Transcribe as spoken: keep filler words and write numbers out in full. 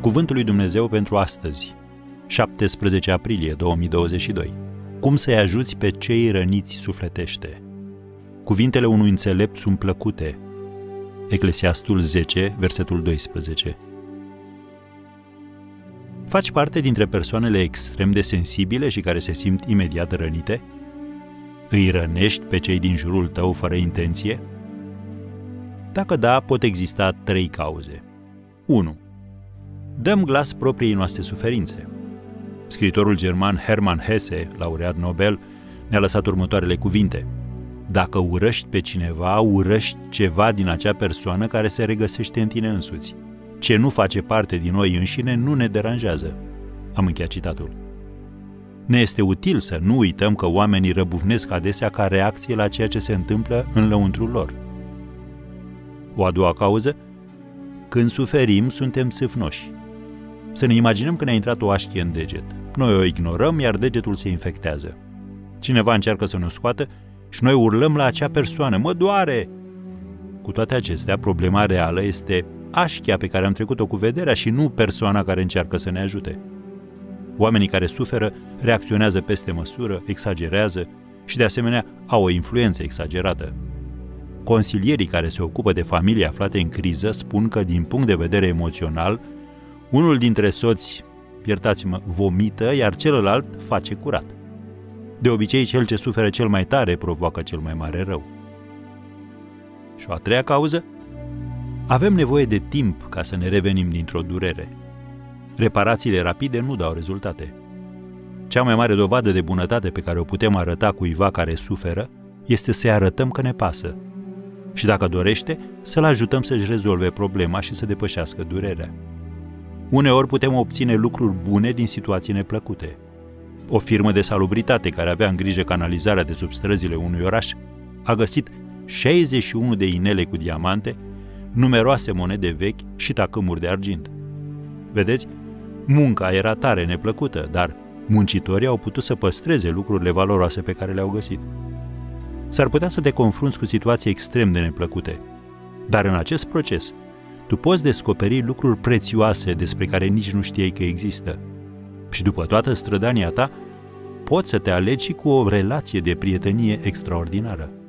Cuvântul lui Dumnezeu pentru astăzi, șaptesprezece aprilie două mii douăzeci și doi. Cum să-i ajuți pe cei răniți sufletește? Cuvintele unui înțelept sunt plăcute. Eclesiastul zece, versetul doisprezece. Faci parte dintre persoanele extrem de sensibile și care se simt imediat rănite? Îi rănești pe cei din jurul tău fără intenție? Dacă da, pot exista trei cauze. unu. Dăm glas propriei noastre suferințe. Scriitorul german Hermann Hesse, laureat Nobel, ne-a lăsat următoarele cuvinte: dacă urăști pe cineva, urăști ceva din acea persoană care se regăsește în tine însuți. Ce nu face parte din noi înșine nu ne deranjează. Am încheiat citatul. Ne este util să nu uităm că oamenii răbufnesc adesea ca reacție la ceea ce se întâmplă în lăuntrul lor. O a doua cauză: când suferim, suntem țâfnoși. Să ne imaginăm că ne-a intrat o așchie în deget. Noi o ignorăm, iar degetul se infectează. Cineva încearcă să ne scoată și noi urlăm la acea persoană: mă doare! Cu toate acestea, problema reală este așchia pe care am trecut-o cu vederea și nu persoana care încearcă să ne ajute. Oamenii care suferă reacționează peste măsură, exagerează și, de asemenea, au o influență exagerată. Consilierii care se ocupă de familii aflate în criză spun că, din punct de vedere emoțional, unul dintre soți, iertați-mă, vomită, iar celălalt face curat. De obicei, cel ce suferă cel mai tare provoacă cel mai mare rău. Și o a treia cauză: avem nevoie de timp ca să ne revenim dintr-o durere. Reparațiile rapide nu dau rezultate. Cea mai mare dovadă de bunătate pe care o putem arăta cuiva care suferă este să-i arătăm că ne pasă. Și dacă dorește, să-l ajutăm să-și rezolve problema și să depășească durerea. Uneori putem obține lucruri bune din situații neplăcute. O firmă de salubritate care avea în grijă canalizarea de sub străzile unui oraș a găsit șaizeci și unu de inele cu diamante, numeroase monede vechi și tacâmuri de argint. Vedeți, munca era tare neplăcută, dar muncitorii au putut să păstreze lucrurile valoroase pe care le-au găsit. S-ar putea să te confrunți cu situații extrem de neplăcute, dar în acest proces tu poți descoperi lucruri prețioase despre care nici nu știai că există. Și după toată strădania ta, poți să te alegi și cu o relație de prietenie extraordinară.